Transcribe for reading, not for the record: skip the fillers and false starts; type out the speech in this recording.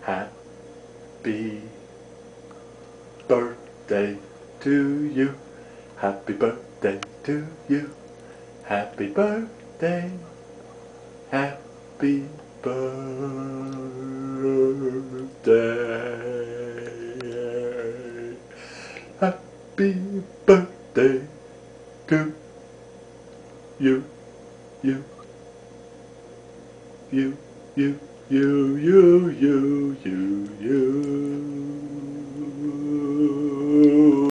Happy birthday to you. Happy birthday to you. Happy birthday. Happy birthday. Happy birthday to you. You. You. You. You. You. You. You. You.